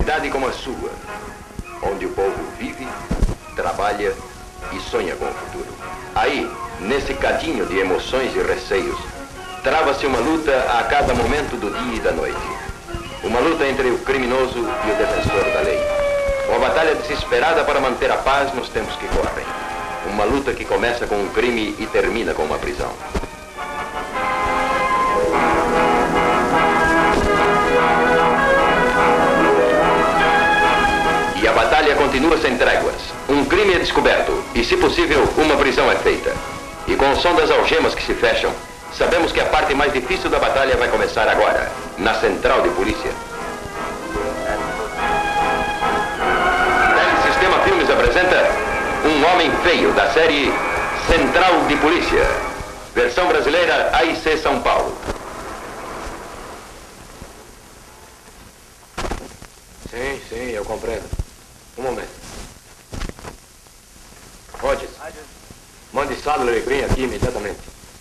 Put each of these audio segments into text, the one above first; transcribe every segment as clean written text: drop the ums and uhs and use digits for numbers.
cidade como a sua, onde o povo vive, trabalha e sonha com o futuro. Aí, nesse cadinho de emoções e receios, trava-se uma luta a cada momento do dia e da noite. Uma luta entre o criminoso e o defensor da lei. Uma batalha desesperada para manter a paz nos tempos que correm. Uma luta que começa com um crime e termina com uma prisão. E a batalha continua sem tréguas. Um crime é descoberto e, se possível, uma prisão é feita. E com o som das algemas que se fecham, sabemos que a parte mais difícil da batalha vai começar agora, na central de polícia. Telesistema Filmes apresenta Um Homem Feio, da série Central de Polícia. Versão brasileira AIC São Paulo. Sim, eu compreendo. Um momento. Rogers, mande Sadler e Green aqui imediatamente.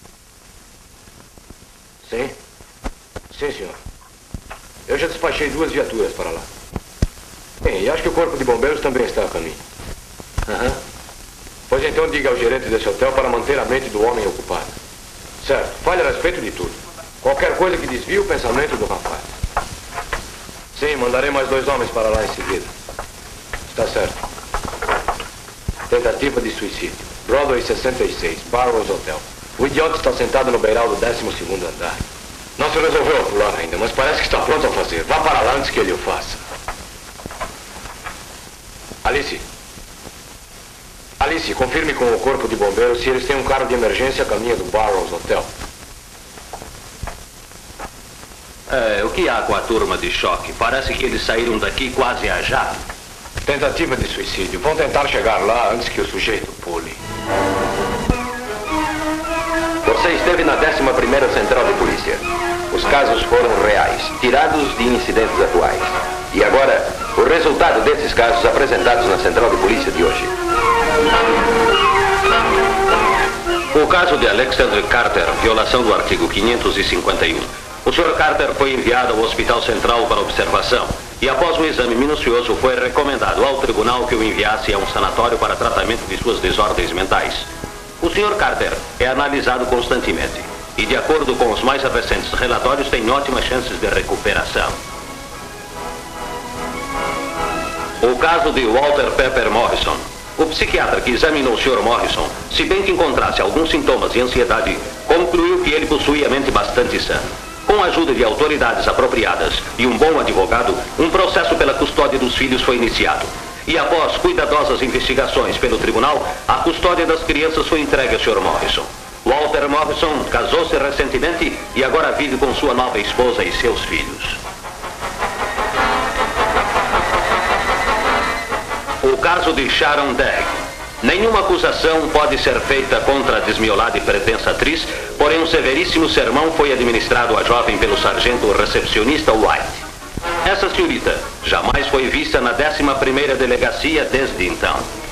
Sim, senhor. Eu já despachei 2 viaturas para lá. Bem, e acho que o corpo de bombeiros também está a caminho. Pois então diga ao gerente desse hotel para manter a mente do homem ocupada. Certo, fale a respeito de tudo. Qualquer coisa que desvie o pensamento do rapaz. Sim, mandarei mais 2 homens para lá em seguida. Está certo. Tentativa de suicídio. Broadway 66, Barrows Hotel. O idiota está sentado no beiral do 12º andar. Não se resolveu pular ainda, mas parece que está pronto a fazer. Vá para lá antes que ele o faça. Alice, confirme com o corpo de bombeiros se eles têm um carro de emergência a caminho do Barrows Hotel. O que há com a turma de choque? Parece que eles saíram daqui quase a jato. Tentativa de suicídio. Vão tentar chegar lá antes que o sujeito pule. Você esteve na 11ª Central de Polícia. Os casos foram reais, tirados de incidentes atuais. E agora, o resultado desses casos apresentados na Central de Polícia de hoje. O caso de Alexander Carter, violação do artigo 551. O Sr. Carter foi enviado ao Hospital Central para observação e, após um exame minucioso, foi recomendado ao tribunal que o enviasse a um sanatório para tratamento de suas desordens mentais. O Sr. Carter é analisado constantemente e, de acordo com os mais recentes relatórios, tem ótimas chances de recuperação. O caso de Walter Pepper Morrison. O psiquiatra que examinou o Sr. Morrison, se bem que encontrasse alguns sintomas de ansiedade, concluiu que ele possuía a mente bastante sã. Com a ajuda de autoridades apropriadas e um bom advogado, um processo pela custódia dos filhos foi iniciado. E após cuidadosas investigações pelo tribunal, a custódia das crianças foi entregue ao Sr. Morrison. Walter Morrison casou-se recentemente e agora vive com sua nova esposa e seus filhos. O caso de Sharon Degg. Nenhuma acusação pode ser feita contra a desmiolada e pretensa atriz, porém um severíssimo sermão foi administrado à jovem pelo sargento recepcionista White. Essa senhorita jamais foi vista na 11ª Delegacia desde então.